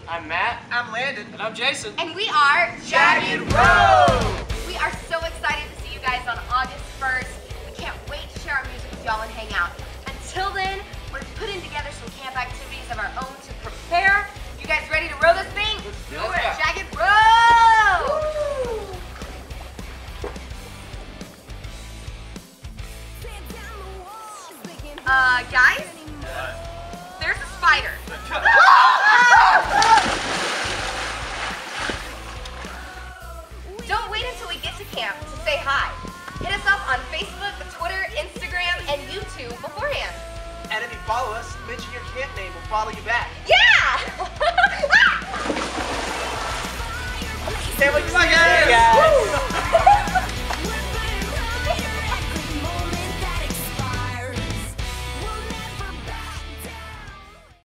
I'm Matt. I'm Landon. And I'm Jason. And we are Jagged Road! We are so excited to see you guys on August 1st. We can't wait to share our music with y'all and hang out. Until then, we're putting together some camp activities of our own to prepare. You guys ready to row this thing? Let's do We're it. at Jagged Road! Guys? There's a spider. Don't wait until we get to camp to say hi. Hit us up on Facebook, Twitter, Instagram, and YouTube beforehand. And if you follow us, mention your camp name. We'll follow you back. Yeah! Say what you say.